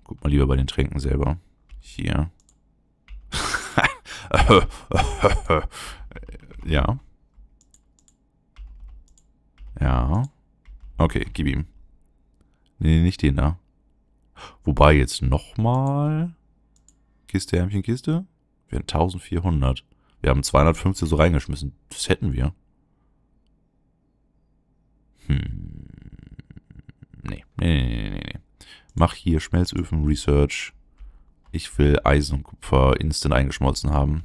Guck mal lieber bei den Tränken selber. Hier. Ja. Ja. Okay, gib ihm. Nee, nicht den da. Wobei jetzt nochmal. Kiste, Ärmchen, Kiste. Wir haben 1400. Wir haben 250 so reingeschmissen. Das hätten wir. Nee. Mach hier Schmelzöfen Research. Ich will Eisen und Kupfer instant eingeschmolzen haben.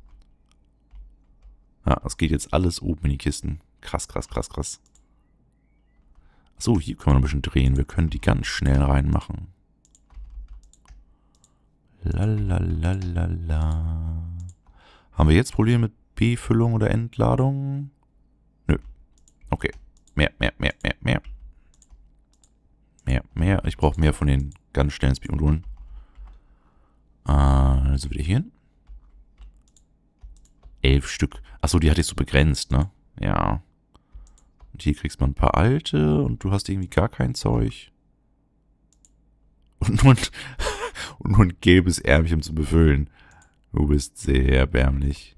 Ja, das geht jetzt alles oben in die Kisten. Krass. So, hier können wir noch ein bisschen drehen. Wir können die ganz schnell reinmachen. Lalalala. Haben wir jetzt Probleme mit B-Füllung oder Entladung? Nö. Okay. Mehr. Ich brauche mehr von den ganz schnellen Speedmodulen. Also wieder hier hin. 11 Stück. Achso, die hatte ich so begrenzt, ne? Ja. Und hier kriegst man ein paar alte und du hast irgendwie gar kein Zeug. Und nur ein gelbes Ärmchen zu befüllen. Du bist sehr erbärmlich.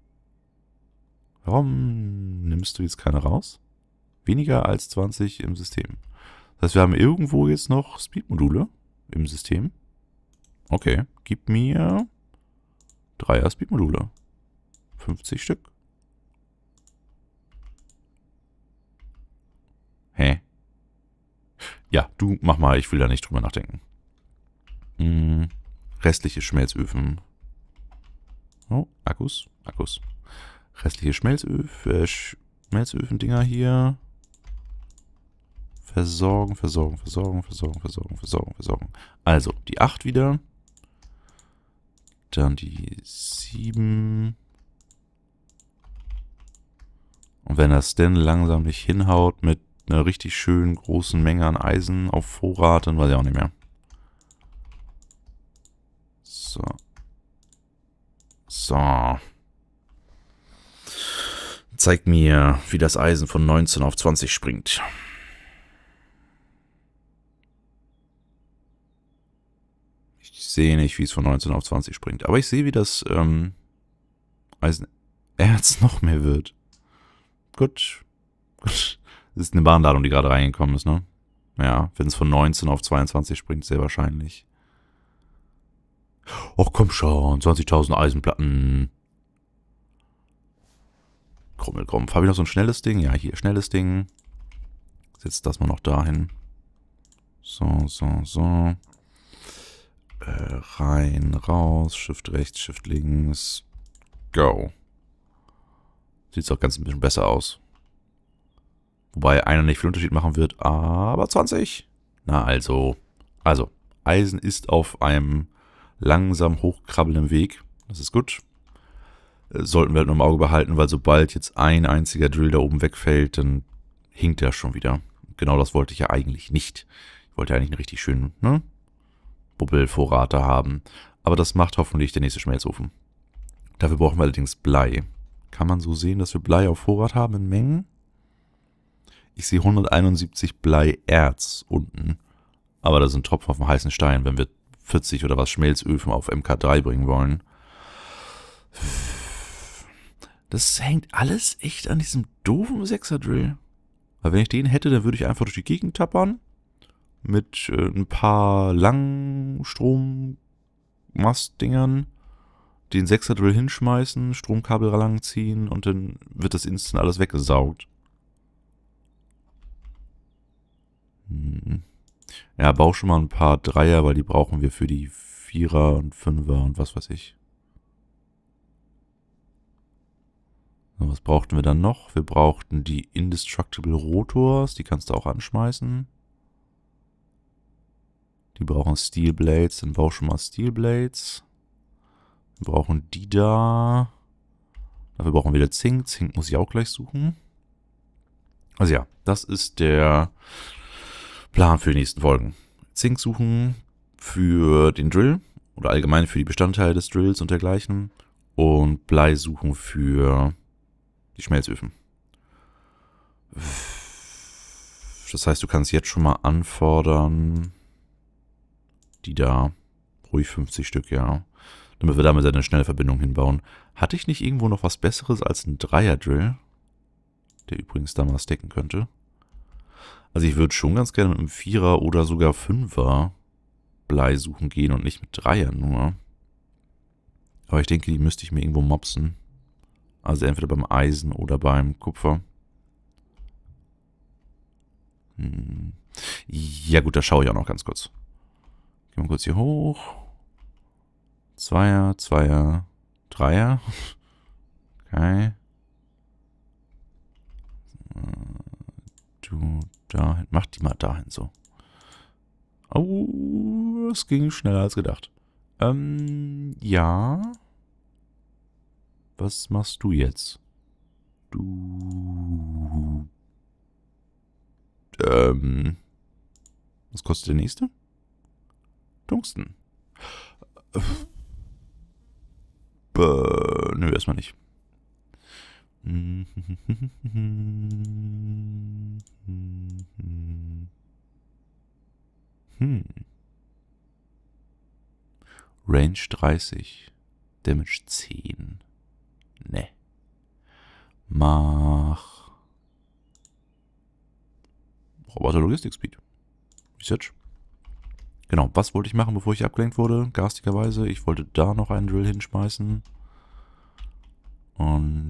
Warum nimmst du jetzt keine raus? Weniger als 20 im System. Das heißt, wir haben irgendwo jetzt noch Speedmodule im System. Okay, gib mir 3er Speedmodule. 50 Stück. Hä? Ja, du mach mal, ich will da nicht drüber nachdenken. Restliche Schmelzöfen. Oh, Akkus. Restliche Schmelzöfen-Dinger hier. Versorgen. Also, die 8 wieder. Dann die 7. Und wenn das denn langsam nicht hinhaut mit einer richtig schön großen Menge an Eisen auf Vorrat, dann weiß ich auch nicht mehr. So. Zeig mir, wie das Eisen von 19 auf 20 springt. Ich sehe nicht, wie es von 19 auf 20 springt. Aber ich sehe, wie das Eisenerz noch mehr wird. Gut. Das ist eine Bahnladung, die gerade reingekommen ist, ne? Ja, wenn es von 19 auf 22 springt, sehr wahrscheinlich. Och, komm schon, 20.000 Eisenplatten. Krummel. Habe ich noch so ein schnelles Ding? Ja, hier, schnelles Ding. Setzt das mal noch dahin. So. Rein, raus, Shift rechts, Shift links. Go. Sieht auch ganz ein bisschen besser aus. Wobei einer nicht viel Unterschied machen wird, aber 20. Na also. Also, Eisen ist auf einem langsam hochkrabbelnden Weg. Das ist gut. Sollten wir halt nur im Auge behalten, weil sobald jetzt ein einziger Drill da oben wegfällt, dann hinkt er schon wieder. Genau das wollte ich ja eigentlich nicht. Ich wollte eigentlich einen richtig schönen, ne? Bubbelvorrat da haben. Aber das macht hoffentlich der nächste Schmelzofen. Dafür brauchen wir allerdings Blei. Kann man so sehen, dass wir Blei auf Vorrat haben in Mengen? Ich sehe 171 Bleierz unten. Aber das sind Tropfen auf dem heißen Stein, wenn wir 40 oder was Schmelzöfen auf MK3 bringen wollen. Das hängt alles echt an diesem doofen 6er-Drill. Weil wenn ich den hätte, dann würde ich einfach durch die Gegend tappern. Mit ein paar Langstrom-Mastdingern. Den 6er-Drill hinschmeißen, Stromkabel langziehen und dann wird das instant alles weggesaugt. Ja, bau schon mal ein paar Dreier, weil die brauchen wir für die Vierer und Fünfer und was weiß ich. So, was brauchten wir dann noch? Wir brauchten die Indestructible Rotors, die kannst du auch anschmeißen. Die brauchen Steel Blades, dann bau schon mal Steel Blades. Wir brauchen die da. Dafür brauchen wir wieder Zink. Zink muss ich auch gleich suchen. Also ja, das ist der Plan für die nächsten Folgen. Zink suchen für den Drill oder allgemein für die Bestandteile des Drills und dergleichen. Und Blei suchen für die Schmelzöfen. Das heißt, du kannst jetzt schon mal anfordern Die da. Ruhig 50 Stück, ja. Damit wir damit eine schnelle Verbindung hinbauen. Hatte ich nicht irgendwo noch was Besseres als ein Dreier-Drill? Der übrigens da mal stacken könnte. Also ich würde schon ganz gerne mit einem Vierer oder sogar Fünfer Blei suchen gehen und nicht mit Dreier nur. Aber ich denke, die müsste ich mir irgendwo mopsen. Also entweder beim Eisen oder beim Kupfer. Ja gut, da schaue ich auch noch ganz kurz. Gehen wir kurz hier hoch. Zweier, Zweier, Dreier. Okay. Du dahin. Mach die mal dahin so. Oh, es ging schneller als gedacht. Ja. Was machst du jetzt? Du. Was kostet der nächste? Tungsten. Nö, erstmal nicht. Range 30. Damage 10. Ne. Mach. Roboter Logistik Speed. Research. Genau, was wollte ich machen, bevor ich abgelenkt wurde? Garstigerweise. Ich wollte da noch einen Drill hinschmeißen. Und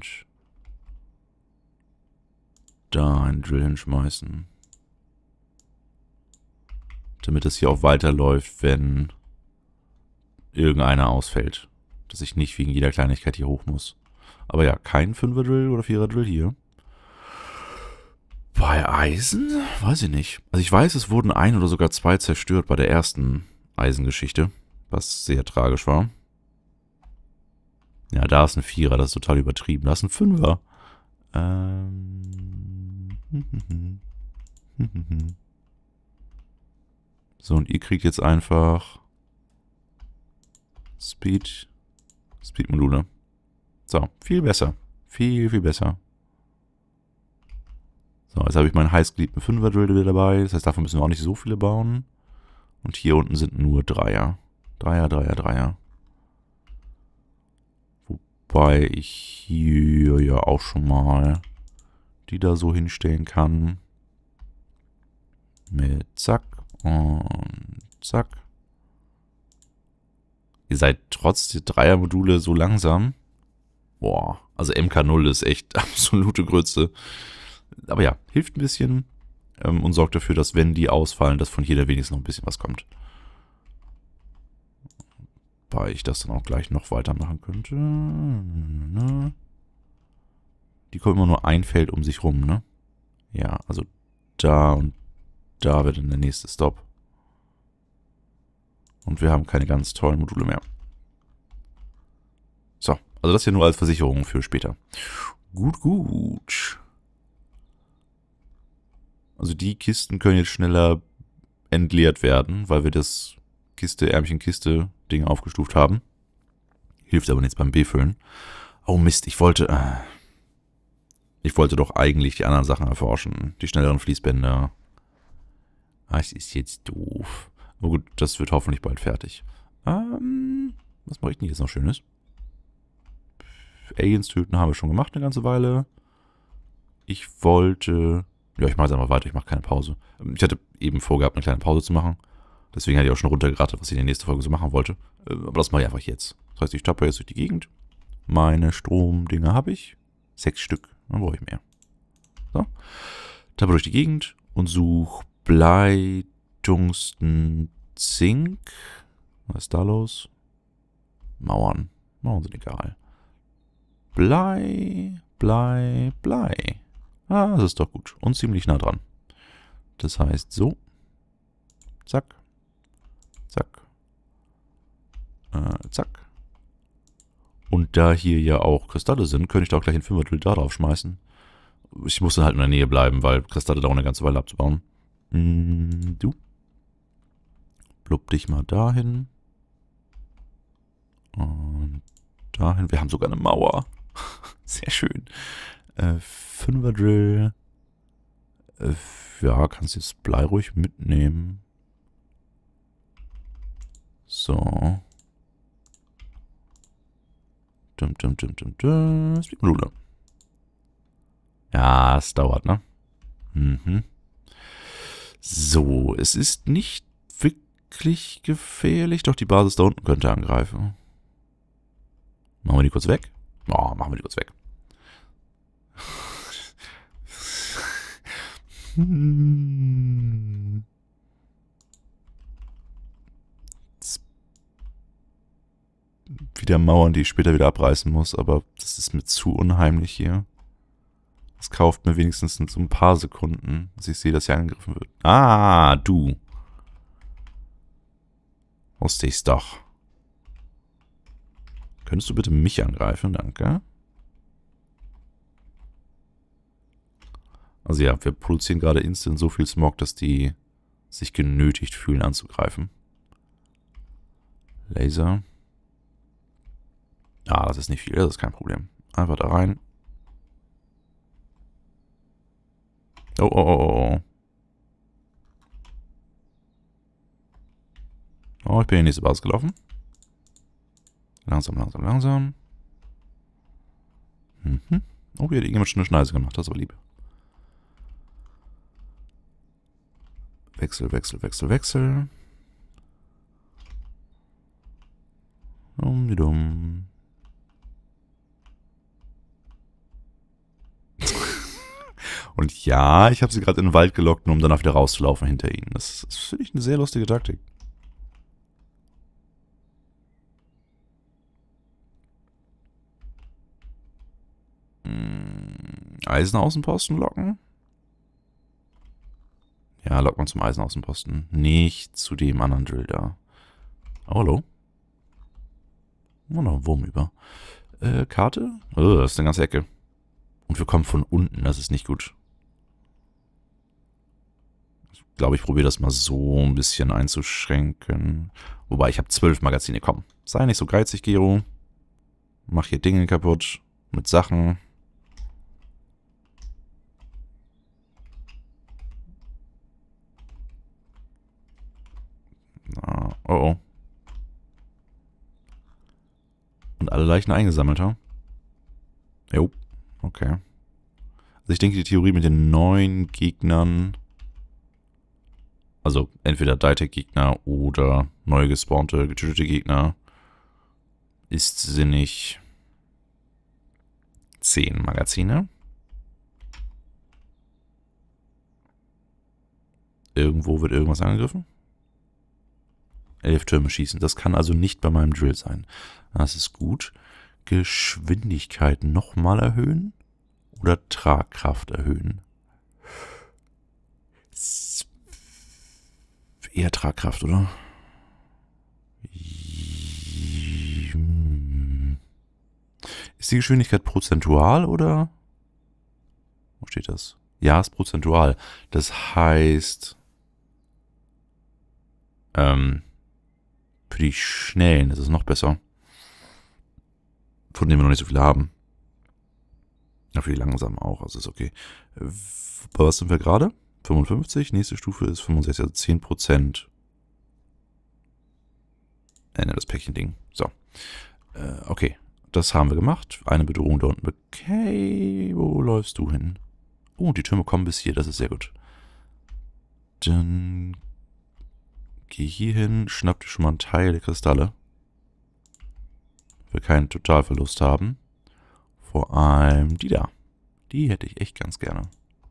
da einen Drill hinschmeißen. Damit es hier auch weiterläuft, wenn irgendeiner ausfällt. Dass ich nicht wegen jeder Kleinigkeit hier hoch muss. Aber ja, kein 5er-Drill oder 4er-Drill hier. Bei Eisen? Weiß ich nicht. Also ich weiß, es wurden 1 oder sogar 2 zerstört bei der ersten Eisengeschichte. Was sehr tragisch war. Ja, da ist ein 4er, das ist total übertrieben. Da ist ein 5er. So, und ihr kriegt jetzt einfach Speed-Module. So, viel besser. Viel, viel besser. So, jetzt habe ich meinen heißgeliebten 5er-Drill wieder dabei. Das heißt, davon müssen wir auch nicht so viele bauen. Und hier unten sind nur Dreier. Dreier. Wobei ich hier ja auch schon mal die da so hinstellen kann. Mit zack und zack. Ihr seid trotz der Dreier-Module so langsam. Boah, also MK0 ist echt absolute Grütze. Aber ja, hilft ein bisschen und sorgt dafür, dass wenn die ausfallen, dass von jeder wenigstens noch ein bisschen was kommt. Wobei ich das dann auch gleich noch weitermachen könnte. Die kommen immer nur ein Feld um sich rum, ne? Ja, also da und da wird dann der nächste Stop. Und wir haben keine ganz tollen Module mehr. So, also das hier nur als Versicherung für später. Gut. Also die Kisten können jetzt schneller entleert werden, weil wir das Ärmchen-Kiste-Ding aufgestuft haben. Hilft aber nichts beim Befüllen. Oh Mist, ich wollte doch eigentlich die anderen Sachen erforschen. Die schnelleren Fließbänder. Das ist jetzt doof. Aber gut, das wird hoffentlich bald fertig. Was mache ich denn jetzt noch Schönes? Aliens töten haben wir schon gemacht eine ganze Weile. Ich wollte... Ja, ich mache jetzt einfach weiter. Ich mache keine Pause. Ich hatte eben vorgehabt, eine kleine Pause zu machen. Deswegen hatte ich auch schon runtergeratet, was ich in der nächsten Folge so machen wollte. Aber das mache ich einfach jetzt. Das heißt, ich tappe jetzt durch die Gegend. Meine Stromdinger habe ich. 6 Stück. Dann brauche ich mehr. So. Tappe durch die Gegend und suche Blei, Tungsten, Zink. Was ist da los? Mauern. Mauern sind egal. Blei. Ah, das ist doch gut. Und ziemlich nah dran. Das heißt so. Zack. Zack. Und da hier ja auch Kristalle sind, könnte ich da auch gleich ein 5er-Drill da drauf schmeißen. Ich muss dann halt in der Nähe bleiben, weil Kristalle dauern eine ganze Weile abzubauen. Du. Blub dich mal dahin. Und dahin. Wir haben sogar eine Mauer. Sehr schön. 5er-Drill. Ja, kannst jetzt Blei ruhig mitnehmen. So. Speedmodule. Ja, es dauert, ne? Mhm. So, es ist nicht wirklich gefährlich, doch die Basis da unten könnte angreifen. Machen wir die kurz weg? Oh, machen wir die kurz weg. Wieder Mauern, die ich später wieder abreißen muss, aber das ist mir zu unheimlich hier. Das kauft mir wenigstens in so ein paar Sekunden, dass ich sehe, dass hier angegriffen wird. Ah, du. Wusste ich's doch. Könntest du bitte mich angreifen? Danke. Also ja, wir produzieren gerade instant so viel Smog, dass die sich genötigt fühlen anzugreifen. Laser. Ah, das ist nicht viel, das ist kein Problem. Einfach da rein. Oh, oh, oh, oh. Oh, ich bin in die nächste Basis gelaufen. Langsam, langsam, langsam. Mhm. Oh, hier hat irgendjemand schon eine Schneise gemacht, das ist aber lieb. Wechsel, Wechsel, Wechsel, Wechsel. Dumm. Und ja, ich habe sie gerade in den Wald gelockt, nur um danach wieder rauszulaufen hinter ihnen. Das finde ich eine sehr lustige Taktik. Eisenaußenposten locken? Ja, lockt man zum Eisenaußenposten. Nicht zu dem anderen Drill da. Oh, hallo. Oh, noch ein Wurm über. Karte? Oh, das ist eine ganze Ecke. Und wir kommen von unten, das ist nicht gut. Ich glaube, ich probiere das mal so ein bisschen einzuschränken. Wobei, ich habe 12 Magazine. Komm, sei nicht so geizig, Gero. Mach hier Dinge kaputt. Mit Sachen. Na, oh oh. Und alle Leichen eingesammelt, ha? Jo, okay. Also ich denke, die Theorie mit den neuen Gegnern, also entweder Ditec-Gegner oder neu gespawnte, getötete Gegner, ist sinnig. 10 Magazine. Irgendwo wird irgendwas angegriffen. 11 Türme schießen. Das kann also nicht bei meinem Drill sein. Das ist gut. Geschwindigkeit nochmal erhöhen oder Tragkraft erhöhen? Eher Tragkraft, oder? Ist die Geschwindigkeit prozentual oder? Wo steht das? Ja, ist prozentual. Das heißt, für die Schnellen ist es noch besser. Von denen wir noch nicht so viele haben. Ja, für die Langsamen auch, also ist okay. Bei was sind wir gerade? 55, nächste Stufe ist 65, also 10%. Das Päckchen-Ding. So. Okay, das haben wir gemacht. Eine Bedrohung da unten. Okay, wo läufst du hin? Oh, die Türme kommen bis hier, das ist sehr gut. Dann geh hier hin, schnapp dir schon mal einen Teil der Kristalle. Wir keinen Totalverlust haben. Vor allem die da. Die hätte ich echt ganz gerne.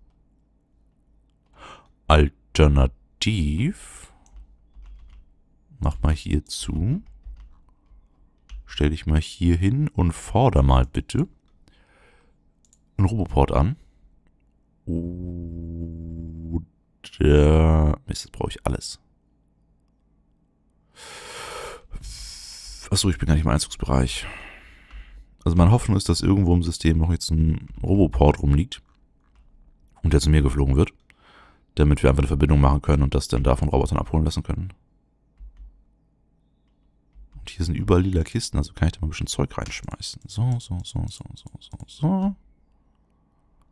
Alternativ. Mach mal hier zu. Stell dich mal hier hin und forder mal bitte einen Roboport an. Oder... Mist, das brauche ich alles. Achso, ich bin gar nicht im Einzugsbereich. Also meine Hoffnung ist, dass irgendwo im System noch jetzt ein Roboport rumliegt und der zu mir geflogen wird, damit wir einfach eine Verbindung machen können und das dann da von Robotern abholen lassen können. Und hier sind überall lila Kisten, also kann ich da mal ein bisschen Zeug reinschmeißen. So.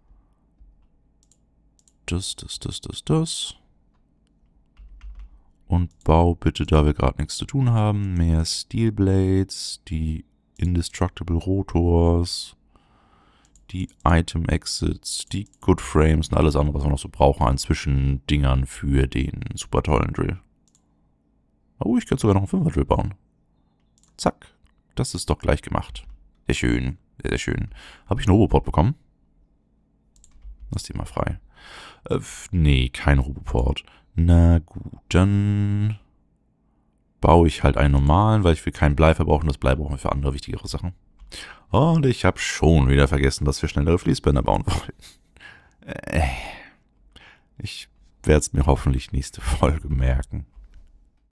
Das. Und bau bitte, da wir gerade nichts zu tun haben, mehr Steel Blades, die Indestructible Rotors, die Item Exits, die Good Frames und alles andere, was wir noch so brauchen an Zwischendingern für den super tollen Drill. Oh, ich könnte sogar noch einen 5er Drill bauen. Zack, das ist doch gleich gemacht. Sehr schön, sehr, sehr schön. Habe ich einen Roboport bekommen? Lass die mal frei. Nee, kein Roboport. Na gut, dann baue ich halt einen normalen, weil ich will keinen Blei verbrauchen. Das Blei brauchen wir für andere wichtigere Sachen. Und ich habe schon wieder vergessen, dass wir schnellere Fließbänder bauen wollen. Ich werde es mir hoffentlich nächste Folge merken.